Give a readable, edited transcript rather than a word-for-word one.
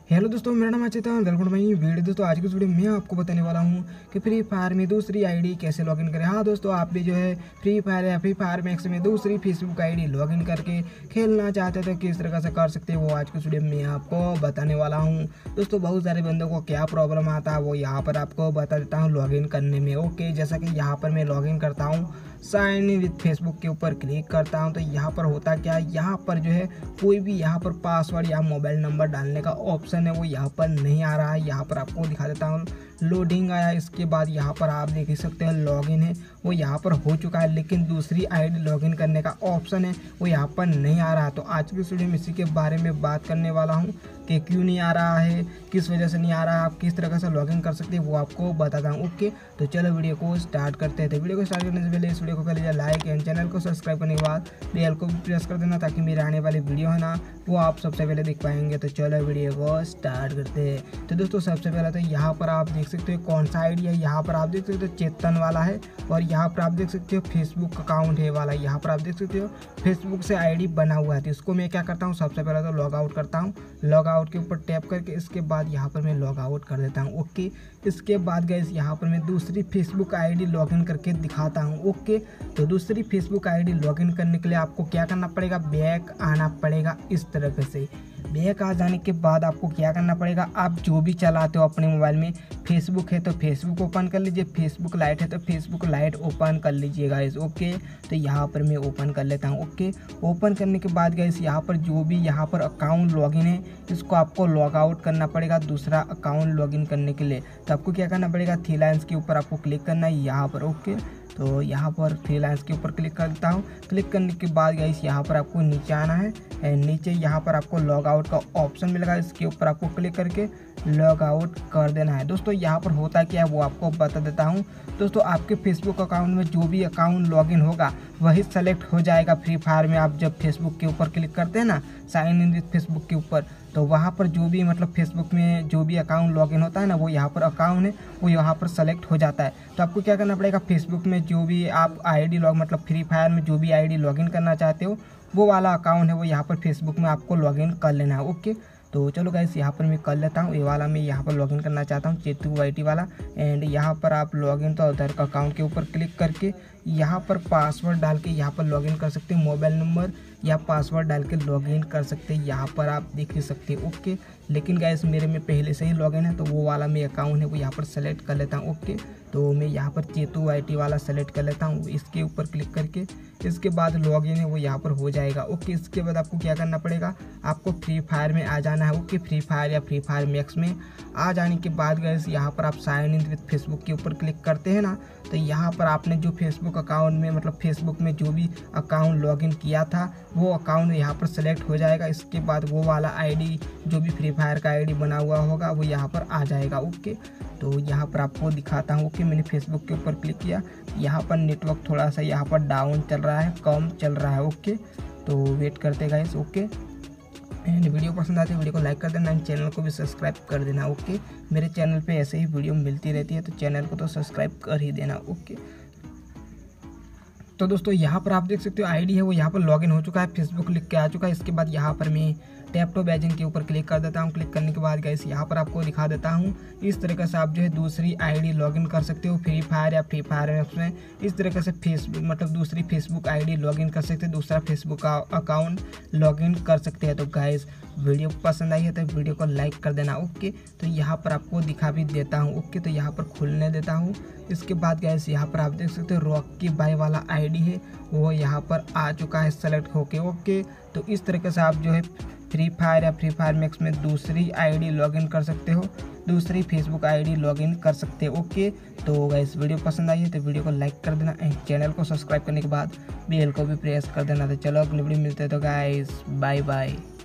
Hello दोस्तों, मेरा नाम अचित है। Welcome to my video. दोस्तों आज की इस वीडियो में मैं आपको बताने वाला हूं कि फ्री फायर में दूसरी आईडी कैसे लॉगिन करें। हाँ दोस्तों, आप भी जो है फ्री फायर या फ्री फायर मैक्स में दूसरी फेसबुक आईडी लॉगिन करके खेलना चाहते हैं तो किस तरह से कर सकते हैं वो आज की इस वीडियो में मैं आपको बताने वाला हूँ। दोस्तों बहुत सारे बंदों को क्या प्रॉब्लम आता है वो यहाँ पर आपको बता देता हूँ लॉगिन करने में। ओके, जैसा कि यहाँ पर मैं लॉगिन करता हूँ, साइन इन विद फेसबुक के ऊपर क्लिक करता हूं तो यहाँ पर होता क्या है, यहाँ पर जो है कोई भी यहाँ पर पासवर्ड या मोबाइल नंबर डालने का ऑप्शन है वो यहाँ पर नहीं आ रहा है। यहाँ पर आपको दिखा देता हूँ लोडिंग आया, इसके बाद यहाँ पर आप देख सकते हैं लॉगिन है वो यहाँ पर हो चुका है, लेकिन दूसरी आईडी लॉगिन करने का ऑप्शन है वो यहाँ पर नहीं आ रहा। तो आज की वीडियो में इसी के बारे में बात करने वाला हूँ कि क्यों नहीं आ रहा है, किस वजह से नहीं आ रहा है, आप किस तरह से लॉगिन कर सकते हैं वो आपको बताता हूँ। ओके, तो चलो वीडियो को स्टार्ट करते हैं। तो वीडियो को स्टार्ट करने से पहले इस वीडियो को कर लीजिए लाइक एंड चैनल को सब्सक्राइब करने के बाद बेल को भी प्रेस कर देना ताकि मेरे आने वाली वीडियो है ना वो आप सबसे पहले देख पाएंगे। तो चलो वीडियो को स्टार्ट करते हैं। तो दोस्तों सबसे पहले तो यहाँ पर आप देख सकते हो कौन सा आईडी है। यहाँ पर आप देख सकते हो चेतन वाला है और यहाँ पर आप देख सकते हो फेसबुक अकाउंट है वाला। यहाँ पर आप देख सकते हो फेसबुक से आईडी बना हुआ है। तो इसको मैं क्या करता हूँ, सबसे पहले तो लॉग आउट करता हूँ। लॉग आउट के ऊपर टैप करके इसके बाद यहाँ पर मैं लॉग आउट कर देता हूँ। ओके, इसके बाद गाइस यहाँ पर मैं दूसरी फेसबुक आईडी लॉगिन करके दिखाता हूँ। ओके, तो दूसरी फेसबुक आईडी लॉगिन करने के लिए आपको क्या करना पड़ेगा, बैक आना पड़ेगा। इस तरह से बैक आ जाने के बाद आपको क्या करना पड़ेगा, आप जो भी चलाते हो अपने मोबाइल में, फेसबुक है तो फेसबुक ओपन कर लीजिए, फेसबुक लाइट है तो फेसबुक लाइट ओपन कर लीजिए गाइस। ओके, तो यहाँ पर मैं ओपन कर लेता हूँ। ओके, ओपन करने के बाद गाइस यहाँ पर जो भी यहाँ पर अकाउंट लॉगिन है इसको आपको लॉग आउट करना पड़ेगा दूसरा अकाउंट लॉगिन करने के लिए। तो आपको क्या करना पड़ेगा, थ्री लाइन्स के ऊपर आपको क्लिक करना है यहाँ पर। ओके, तो यहाँ पर थ्री लाइन्स के ऊपर क्लिक करता हूँ। क्लिक करने के बाद गाइस यहाँ पर आपको नीचे आना है, नीचे यहाँ पर आपको लॉग आउट का ऑप्शन मिलेगा, इसके ऊपर आपको क्लिक करके लॉग आउट कर देना है। दोस्तों यहाँ पर होता क्या है वो आपको बता देता हूँ। दोस्तों आपके फेसबुक अकाउंट में जो भी अकाउंट लॉगिन होगा वही सेलेक्ट हो जाएगा फ्री फायर में। आप जब फेसबुक के ऊपर क्लिक करते हैं ना, साइन इन विद फेसबुक के ऊपर, तो वहाँ पर जो भी मतलब फेसबुक में जो भी अकाउंट लॉगिन होता है ना वो यहाँ पर अकाउंट है वो यहाँ पर सेलेक्ट हो जाता है। तो आपको क्या करना पड़ेगा, फेसबुक में जो भी आप आईडी लॉग मतलब फ्री फायर में जो भी आईडी लॉगिन करना चाहते हो वो वाला अकाउंट है वो यहाँ पर फेसबुक में आपको लॉगिन कर लेना है। ओके, तो चलो गाइस यहाँ पर मैं कर लेता हूँ। ये वाला मैं यहाँ पर लॉगिन करना चाहता हूँ, चेतू वाईटी वाला। एंड यहाँ पर आप लॉगिन तो उधर का अकाउंट के ऊपर क्लिक करके यहाँ पर पासवर्ड डाल के यहाँ पर लॉगिन कर सकते हैं, मोबाइल नंबर या पासवर्ड डाल के लॉगिन कर सकते हैं। यहाँ पर आप देख ही सकते हैं। ओके, लेकिन गाइस मेरे में पहले से ही लॉगिन है तो वो वाला मैं अकाउंट है वो यहाँ पर सेलेक्ट कर लेता हूँ। ओके, तो मैं यहाँ पर चेतू वाईटी वाला सेलेक्ट कर लेता हूँ, इसके ऊपर क्लिक करके इसके बाद लॉगिन है वो यहाँ पर हो जाएगा। ओके, इसके बाद आपको क्या करना पड़ेगा, आपको फ्री फायर में आ जाना है। ओके, फ्री फायर या फ्री फायर मैक्स में आ जाने के बाद गाइस यहाँ पर आप साइन इन विद फेसबुक के ऊपर क्लिक करते हैं ना, तो यहाँ पर आपने जो फेसबुक अकाउंट में मतलब फेसबुक में जो भी अकाउंट लॉगिन किया था वो अकाउंट यहाँ पर सेलेक्ट हो जाएगा। इसके बाद वो वाला आईडी जो भी फ्री फायर का आईडी बना हुआ होगा वो यहाँ पर आ जाएगा। ओके, तो यहाँ पर आपको दिखाता हूँ। ओके, मैंने फेसबुक के ऊपर क्लिक किया, यहाँ पर नेटवर्क थोड़ा सा यहाँ पर डाउन चल रहा है, कम चल रहा है। ओके, तो वेट करते गाइस। ओके, एंड वीडियो पसंद आती है वीडियो को लाइक कर देना एंड चैनल को भी सब्सक्राइब कर देना। ओके, मेरे चैनल पे ऐसे ही वीडियो मिलती रहती है तो चैनल को तो सब्सक्राइब कर ही देना। ओके, तो दोस्तों यहाँ पर आप देख सकते हो आईडी है वो यहाँ पर लॉगिन हो चुका है, फेसबुक लिख के आ चुका है। इसके बाद यहाँ पर मैं टैप टू बैजिंग के ऊपर क्लिक कर देता हूँ। क्लिक करने के बाद गाइस यहाँ पर आपको दिखा देता हूँ इस तरीके से आप जो है दूसरी आईडी लॉगिन कर सकते हो फ्री फायर या फ्री फायर मैक्स में। इस तरीके से फेसबुक मतलब दूसरी फेसबुक आईडी लॉगिन कर सकते हैं, दूसरा फेसबुक का अकाउंट लॉगिन कर सकते हैं। तो गाइस वीडियो पसंद आई है तो वीडियो को लाइक कर देना। ओके, तो यहाँ पर आपको दिखा भी देता हूँ। ओके, तो यहाँ पर खुलने देता हूँ। इसके बाद गाइस यहाँ पर आप देख सकते हो रॉकी बाय वाला आईडी है वो यहाँ पर आ चुका है सेलेक्ट होके। ओके, तो इस तरीके से आप जो है फ्री फायर या फ्री फायर मैक्स में दूसरी आईडी लॉगिन कर सकते हो, दूसरी फेसबुक आईडी लॉगिन कर सकते हो। ओके, तो गाइस वीडियो पसंद आई है तो वीडियो को लाइक कर देना एंड चैनल को सब्सक्राइब करने के बाद बेल को भी प्रेस कर देना। तो चलो अगली वीडियो मिलते हैं। तो गाइस बाय बाय।